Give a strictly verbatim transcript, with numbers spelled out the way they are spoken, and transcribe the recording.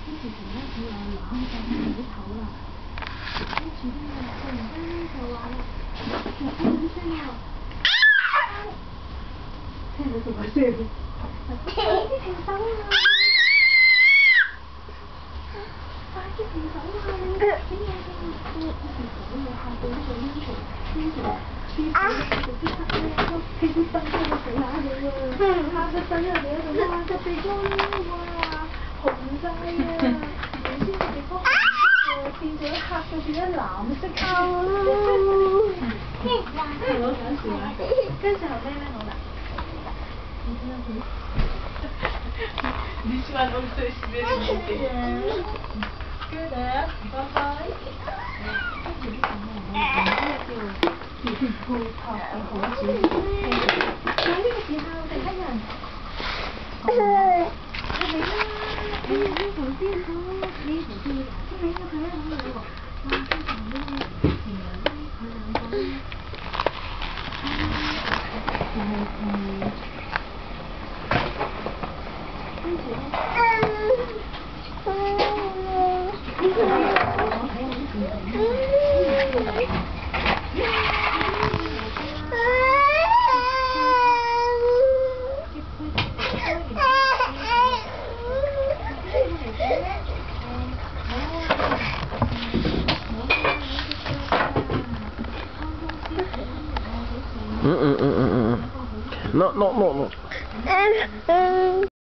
自己咧佢又攞就唔好唞啦，跟住咧突然間咧就話啦，就聽到啲聲喎，聽到同埋聲，快啲停手啊！快啲停手啊！你點解嘅？我平時都冇嚇到呢個英雄，英雄師傅就即刻咧都起啲燈喺度死下你喎，嚇個仔啊！你喺度哇個鼻哥哇紅晒啊！原先個鼻哥紅色嘅，變咗黑到變咗藍色嘅。係我想笑啊！跟住後尾咧我啦，你睇下佢。This one also is very good. Good, bye bye. 跟住啲咁嘅嘢，叫跳拍嘅好少。喺呢個時候，第一人，你嚟啦！你呢頭先好，你頭先你應該睇一睇你喎。哇！跟住呢，原來呢佢兩個咧，就係嗯。跟住咧， 嗯嗯嗯嗯嗯，no no no no。